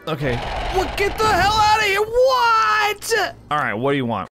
Okay. What? Get the hell out of here! What? All right, what do you want?